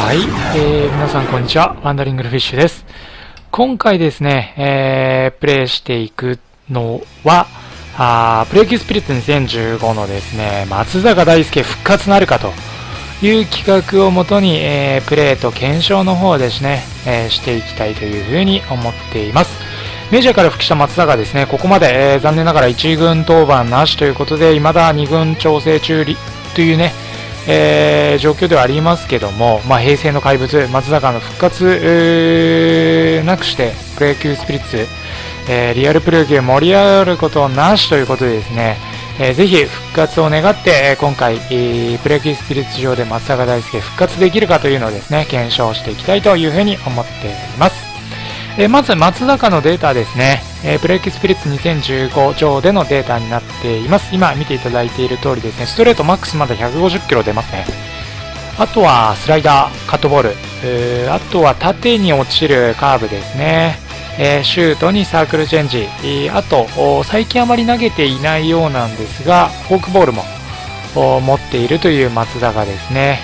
はい、皆さんこんにちは。ワンダリングルフィッシュです。今回ですね、プレイしていくのは、プロ野球スピリッツ2015のですね、松坂大輔復活なるかという企画をもとに、プレイと検証の方をですね、していきたいというふうに思っています。メジャーから復帰した松坂ですね、ここまで、残念ながら1軍登板なしということで、未だ2軍調整中というね、状況ではありますけども、平成の怪物、松坂の復活、なくして、プロ野球スピリッツ、リアルプロ野球盛り上がることなしということでですね、ぜひ復活を願って、今回、プロ野球スピリッツ上で松坂大輔復活できるかというのをですね、検証していきたいというふうに思っています。まず松坂のデータですね、プロ野球スピリッツ2015上でのデータになっています。今見ていただいている通りですね、ストレートマックスまだ150キロ出ますね。あとはスライダー、カットボール、あとは縦に落ちるカーブですね、シュートにサークルチェンジ、あと最近あまり投げていないようなんですが、フォークボールも持っているという松坂ですね。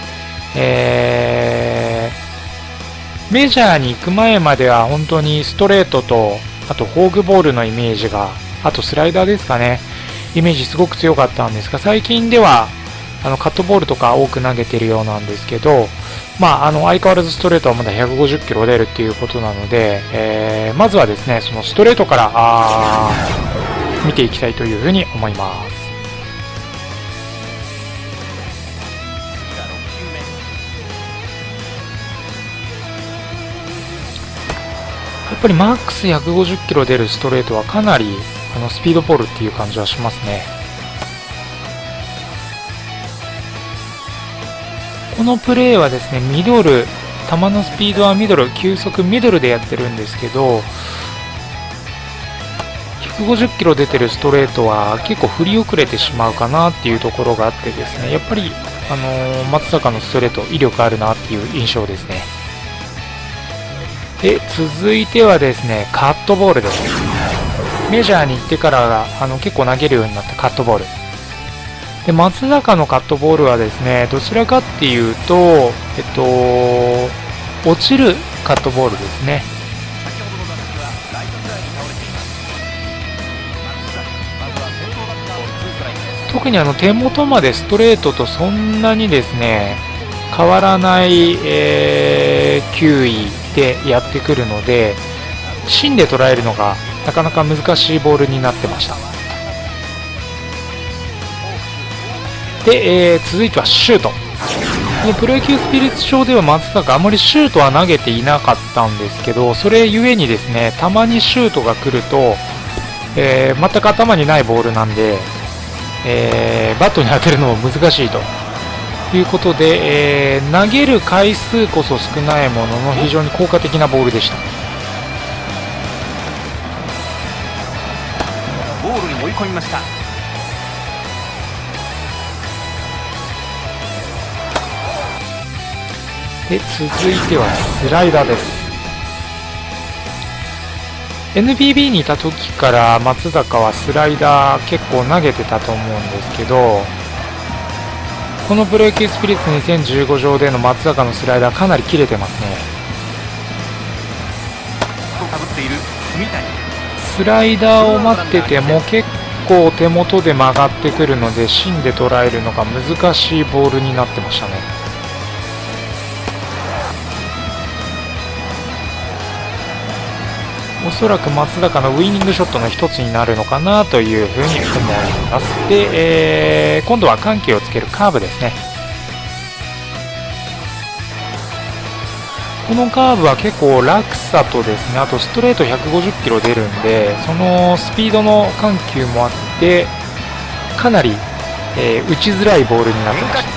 メジャーに行く前までは本当にストレートと、あとフォークボールのイメージが、あとスライダーですかね、イメージすごく強かったんですが、最近ではカットボールとか多く投げてるようなんですけど、相変わらずストレートはまだ150キロ出るっていうことなので、まずはですね、そのストレートから見ていきたいというふうに思います。やっぱりマックス150キロ出るストレートはかなりスピードボールっていう感じはしますね。このプレーはですね、ミドル、球のスピードはミドル、球速ミドルでやってるんですけど、150キロ出てるストレートは結構振り遅れてしまうかなっていうところがあってですね、やっぱり、松坂のストレート威力あるなっていう印象ですね。で、続いてはですね、カットボールです。メジャーに行ってから結構投げるようになったカットボール。で、松坂のカットボールはですね、どちらかっていうと、落ちるカットボールですね。特に手元までストレートとそんなにですね、変わらない、球威でやってくるので、芯で捉えるのがなかなか難しいボールになってました。で、続いてはシュート。このプロ野球スピリッツ上では松坂あまりシュートは投げていなかったんですけど、それゆえにですね、たまにシュートが来ると、全く頭にないボールなんで、バットに当てるのも難しいということで、投げる回数こそ少ないものの非常に効果的なボールでした。 ボールに追い込みました。 で、続いてはスライダーです。NPB にいた時から松坂はスライダー結構投げてたと思うんですけど、このプロ野球スピリッツ2015上での松坂のスライダーかなり切れてますね。スライダーを待ってても結構手元で曲がってくるので、芯で捉えるのが難しいボールになってましたね。おそらく松坂のウイニングショットの一つになるのかなというふうに思います。で、今度は緩急をつけるカーブですね。このカーブは結構落差とですね、あとストレート150キロ出るんで、そのスピードの緩急もあってかなり、打ちづらいボールになってました。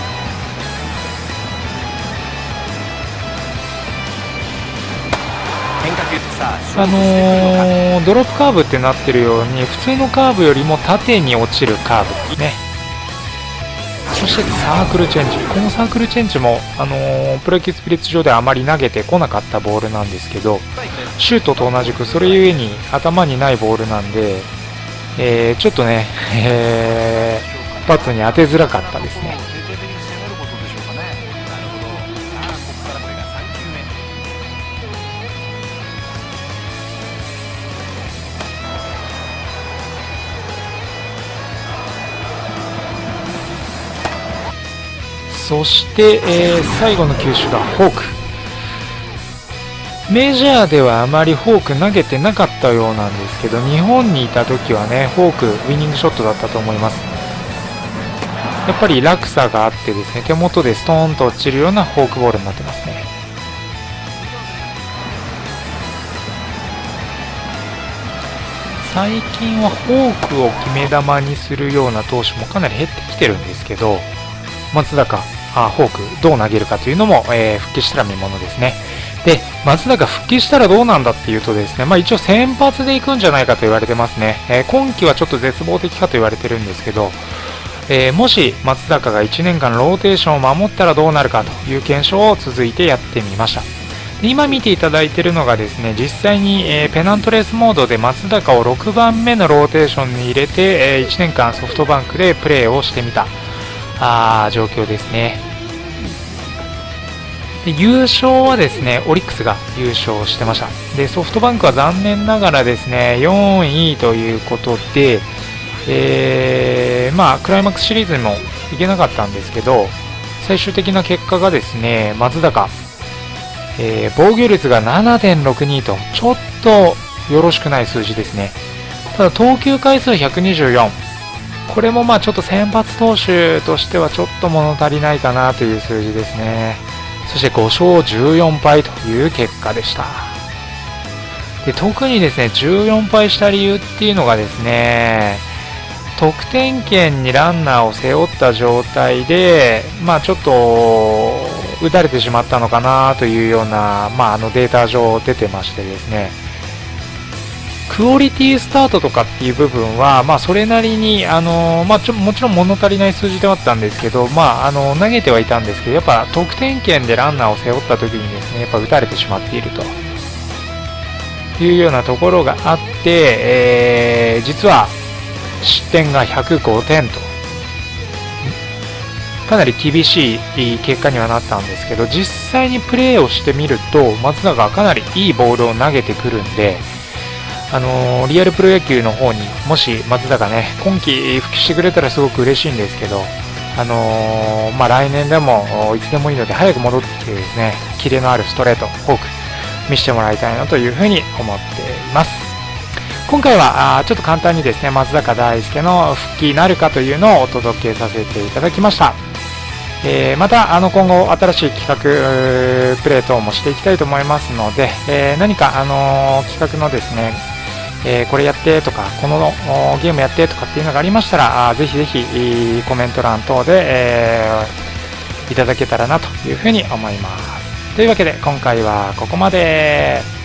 ドロップカーブってなってるように、普通のカーブよりも縦に落ちるカーブですね。そしてサークルチェンジ。このサークルチェンジも、プロ野球スピリッツ上ではあまり投げてこなかったボールなんですけど、シュートと同じくそれゆえに頭にないボールなんで、ちょっとね、バットに当てづらかったですね。 そして、最後の球種がフォーク。メジャーではあまりフォーク投げてなかったようなんですけど、日本にいた時はね、フォークウィニングショットだったと思います。やっぱり落差があってですね、手元でストーンと落ちるようなフォークボールになってますね。最近はフォークを決め球にするような投手もかなり減ってきてるんですけど、松坂、フォークどう投げるかというのも、復帰したら見ものですね。で、松坂復帰したらどうなんだっていうとですね、一応先発でいくんじゃないかと言われてますね。今季はちょっと絶望的かと言われてるんですけど、もし松坂が1年間ローテーションを守ったらどうなるかという検証を続いてやってみました。で今見ていただいているのがですね、実際に、ペナントレースモードで松坂を6番目のローテーションに入れて、1年間ソフトバンクでプレーをしてみた状況ですね。で優勝はですね、オリックスが優勝してました。でソフトバンクは残念ながらですね、4位ということで、クライマックスシリーズにも行けなかったんですけど、最終的な結果がですね、松坂、防御率が 7.62 とちょっとよろしくない数字ですね。ただ投球回数124、これもちょっと先発投手としてはちょっと物足りないかなという数字ですね。そして5勝14敗という結果でした。で特にですね、14敗した理由っていうのがですね、得点圏にランナーを背負った状態で、ちょっと打たれてしまったのかなというような、データ上出てましてですね、クオリティスタートとかっていう部分は、それなりに、もちろん物足りない数字ではあったんですけど、投げてはいたんですけど、やっぱ得点圏でランナーを背負った時にですね、やっぱ打たれてしまっているというようなところがあって、実は失点が105点と、かなり厳しい結果にはなったんですけど、実際にプレーをしてみると、松坂がかなりいいボールを投げてくるんで、リアルプロ野球の方にもし松坂ね、今季復帰してくれたらすごく嬉しいんですけど、来年でもいつでもいいので早く戻ってきてですね、キレのあるストレート、フォーク見せてもらいたいなというふうに思っています。今回はちょっと簡単にですね、松坂大輔の復帰なるかというのをお届けさせていただきました。また今後新しい企画プレー等もしていきたいと思いますので、何か企画のですね、これやってとかこのゲームやってとかっていうのがありましたら、ぜひぜひコメント欄等で、いただけたらなというふうに思います。というわけで今回はここまで。